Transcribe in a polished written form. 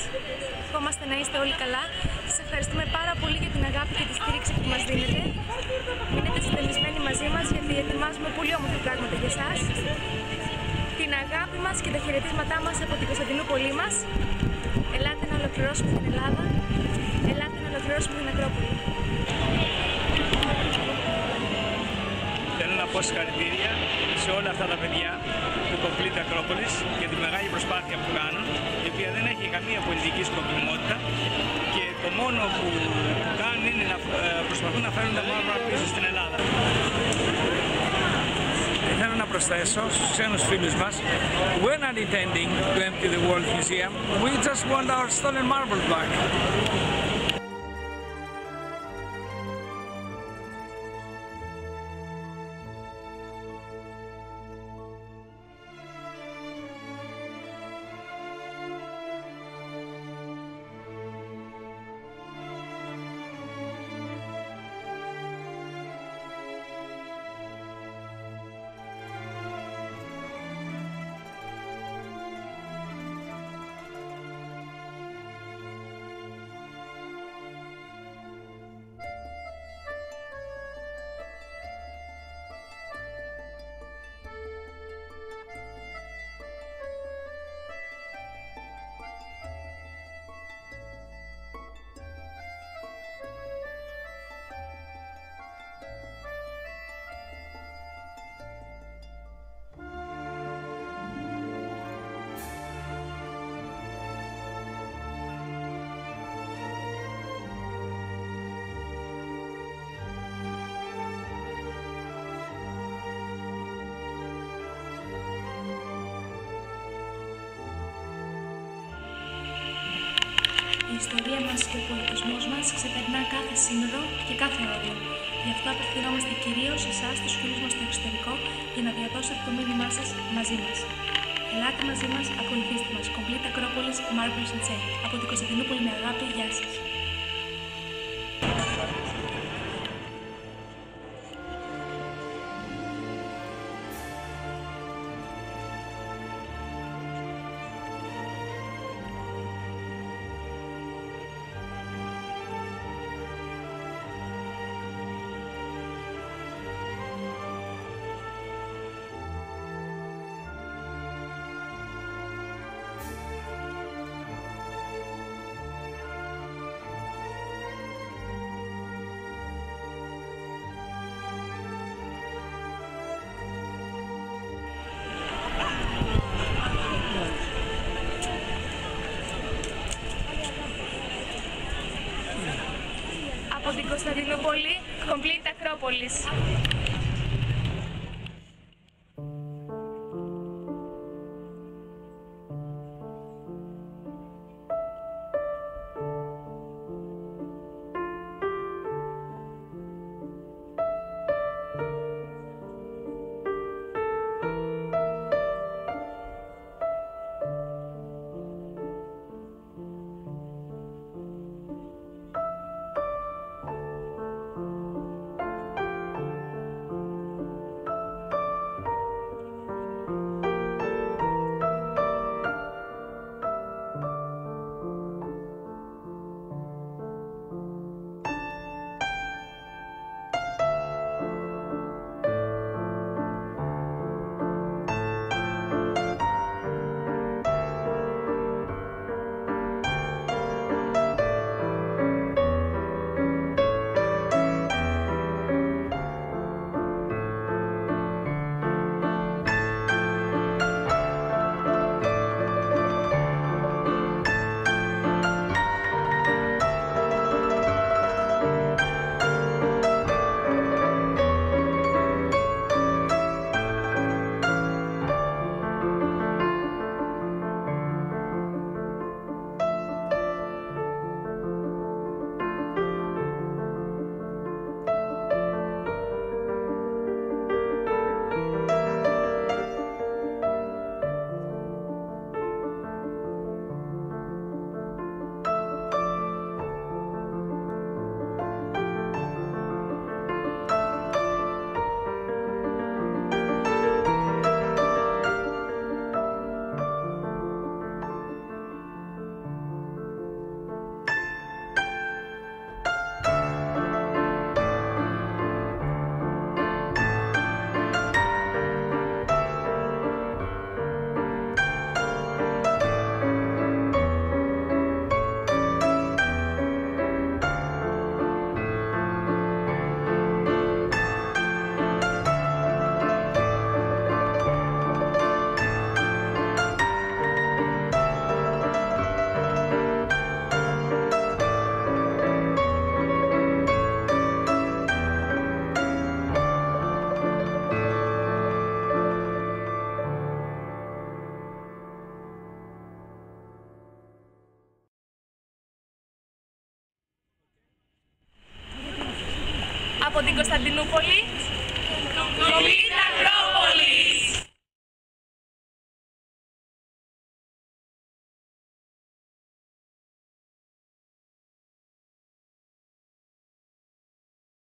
Ευχόμαστε να είστε όλοι καλά. Σας ευχαριστούμε πάρα πολύ για την αγάπη και τη στήριξη που μας δίνετε. Μείνετε συντονισμένοι μαζί μας γιατί ετοιμάζουμε πολύ όμορφα πράγματα για εσάς. Την αγάπη μας και τα χαιρετίσματά μας από την Κωνσταντινούπολη μας. Ελάτε να ολοκληρώσουμε την Ελλάδα. Ελάτε να ολοκληρώσουμε την Ακρόπολη. Θέλω να πω συγχαρητήρια σε όλα αυτά τα παιδιά του Complete Acropolis για τη μεγάλη προσπάθεια που κάνουν, η οποία δεν έχει καμία πολιτική σκοπιμότητα και το μόνο που κάνουν είναι να προσπαθούν να φέρουν τα μαύρα πίσω στην Ελλάδα. Θέλω να προσθέσω στους ξένους φίλους μας, we're not intending to empty the World Museum, we just want our stolen marble back. Η ιστορία μας και ο πολιτισμός μας ξεπερνά κάθε σύνορο και κάθε όριο. Γι' αυτό απευθυνόμαστε κυρίως σε εσάς, τους φίλους μας στο εξωτερικό, για να διαδώσετε το μήνυμά σας μαζί μας. Ελάτε μαζί μας, ακολουθήστε μας. Complete Acropolis, Marbles and Chain. Από την Κωνσταντινούπολη με αγάπη, γεια σας. Από την Κωνσταντινούπολη, Complete Acropolis. την Κωνσταντινούπολη.